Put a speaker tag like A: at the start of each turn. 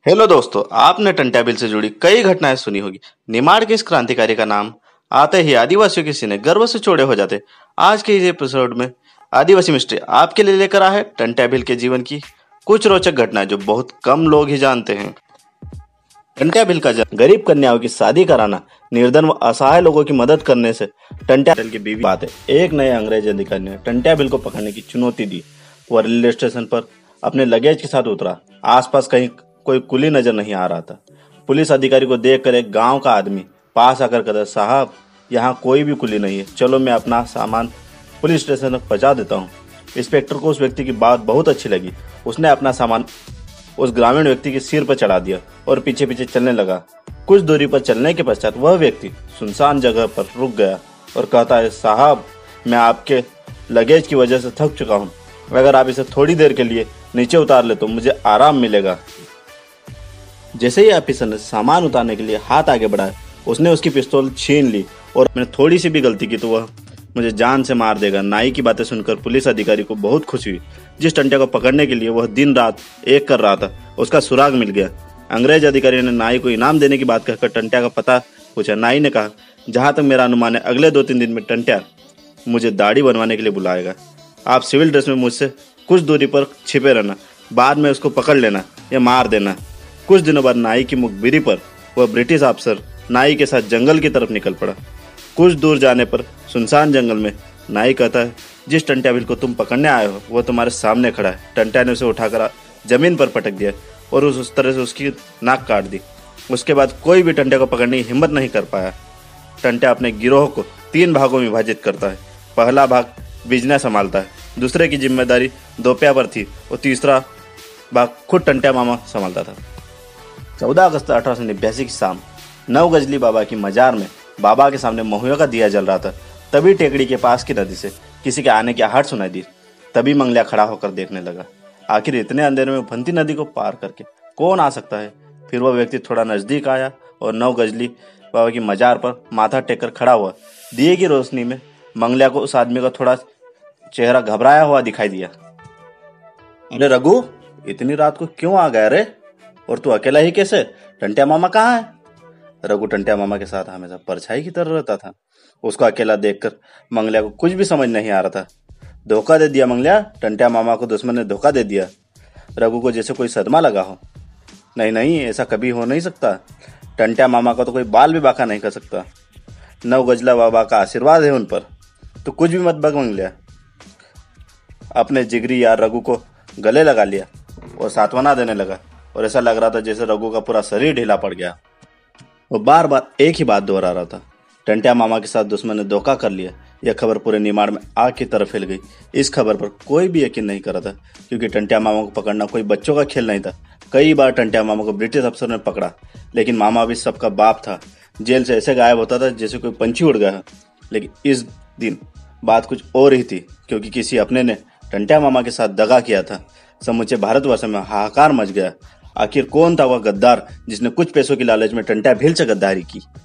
A: Hello दोस्तों, आपने Tantya bill से जुड़ी कई घटनाएं सुनी होगी। निमाड़ के इस क्रांतिकारी का नाम आते ही आदिवासियों के सीने गर्व से चौड़े हो जाते। आज के इस एपिसोड में आदिवासी मिस्ट्री आपके लिए लेकर आया है टंट्या बिल के जीवन की कुछ रोचक घटनाएं जो बहुत कम लोग ही जानते हैं। टंट्या बिल का जन्म गरीब कन्याओं की शादी कराना, निर्धन व असहाय लोगों की मदद करने से टंट्या बिल की बीवी बात है। एक नए अंग्रेज अधिकारी ने टंट्या बिल को पकड़ने की चुनौती दी। वह रेलवे स्टेशन पर अपने लगेज के साथ उतरा। आसपास कहीं कोई कुली नजर नहीं आ रहा था। पुलिस अधिकारी को देखकर एक गांव का आदमी पास आकर कहता, साहब यहाँ कोई भी कुली नहीं है, चलो मैं अपना सामान पुलिस स्टेशन तक पहुंचा देता हूँ। इंस्पेक्टर को उस व्यक्ति की बात बहुत अच्छी लगी। उसने अपना सामान उस ग्रामीण व्यक्ति के सिर पर चढ़ा दिया और पीछे पीछे चलने लगा। कुछ दूरी पर चलने के पश्चात वह व्यक्ति सुनसान जगह पर रुक गया और कहता है, साहब मैं आपके लगेज की वजह से थक चुका हूँ, अगर आप इसे थोड़ी देर के लिए नीचे उतार ले तो मुझे आराम मिलेगा। जैसे ही ऑफिसर ने सामान उतारने के लिए हाथ आगे बढ़ाया, उसने उसकी पिस्तौल छीन ली और मैंने थोड़ी सी भी गलती की तो वह मुझे जान से मार देगा। नाई की बातें सुनकर पुलिस अधिकारी को बहुत खुशी हुई। जिस टंट्या को पकड़ने के लिए वह दिन रात एक कर रहा था, उसका सुराग मिल गया। अंग्रेज अधिकारी ने नाई को इनाम देने की बात कहकर टंट्या का पता पूछा। नाई ने कहा, जहां तक मेरा अनुमान है अगले 2-3 दिन में टंट्या मुझे दाढ़ी बनवाने के लिए बुलाएगा। आप सिविल ड्रेस में मुझसे कुछ दूरी पर छिपे रहना, बाद में उसको पकड़ लेना या मार देना। कुछ दिनों बाद नाई की मुखबिरी पर वह ब्रिटिश अफसर नाई के साथ जंगल की तरफ निकल पड़ा। कुछ दूर जाने पर सुनसान जंगल में नाई कहता है, जिस टंट्या बिल को तुम पकड़ने आए हो वो तुम्हारे सामने खड़ा है। टंट्या ने उसे उठाकर जमीन पर पटक दिया और उस तरह से उसकी नाक काट दी। उसके बाद कोई भी टंट्या को पकड़ने की हिम्मत नहीं कर पाया। टंट्या अपने गिरोह को 3 भागों में विभाजित करता है। पहला भाग बिजनेस संभालता है, दूसरे की जिम्मेदारी दोपया पर थी और तीसरा भाग खुद टंट्या मामा संभालता था। 14 अगस्त 1889 की शाम 9 गजली बाबा की मजार में बाबा के सामने महुआ का दिया जल रहा था। तभी टेकड़ी के पास की नदी से किसी के आने की आहट सुनाई दी। तभी मंगलिया खड़ा होकर देखने लगा, आखिर इतने अंधेरे में उफनती नदी को पार करके कौन आ सकता है। फिर वह व्यक्ति थोड़ा नजदीक आया और 9 गजली बाबा की मजार पर माथा टेक कर खड़ा हुआ। दिए की रोशनी में मंगलिया को उस आदमी का थोड़ा चेहरा घबराया हुआ दिखाई दिया। अरे रघु, इतनी रात को क्यों आ गया रे? और तू अकेला ही कैसे? टंट्या मामा कहाँ है? रघु टंट्या मामा के साथ हमेशा परछाई की तरह रहता था। उसको अकेला देखकर मंगलिया को कुछ भी समझ नहीं आ रहा था। धोखा दे दिया मंगलिया, टंट्या मामा को दुश्मन ने धोखा दे दिया। रघु को जैसे कोई सदमा लगा हो। नहीं नहीं, ऐसा कभी हो नहीं सकता। टंट्या मामा का तो कोई बाल भी बाका नहीं कर सकता। 9 गजला बाबा का आशीर्वाद है उन पर। तो कुछ भी मत बक मंगलिया। अपने जिगरी यार रघु को गले लगा लिया और सांत्वना देने लगा और ऐसा लग रहा था जैसे रघु का पूरा शरीर ढीला पड़ गया। वो बार बार एक ही बात दोहरा रहा था, टंट्या मामा के साथ दुश्मन ने धोखा कर लिया। यह खबर पूरे निमाड़ में आग की तरह फैल गई। इस खबर पर कोई भी यकीन नहीं कर रहा था, क्योंकि टंट्या मामा को पकड़ना कोई बच्चों का खेल नहीं था। कई बार टंट्या मामा को ब्रिटिश अफसर ने पकड़ा, लेकिन मामा भी सबका बाप था। जेल से ऐसे गायब होता था जैसे कोई पंछी उड़ गया। लेकिन इस दिन बात कुछ और ही थी, क्योंकि किसी अपने ने टंट्या मामा के साथ दगा किया था। समूचे भारतवर्ष में हाहाकार मच गया। आखिर कौन था वह गद्दार जिसने कुछ पैसों की लालच में टंट्या भील से गद्दारी की?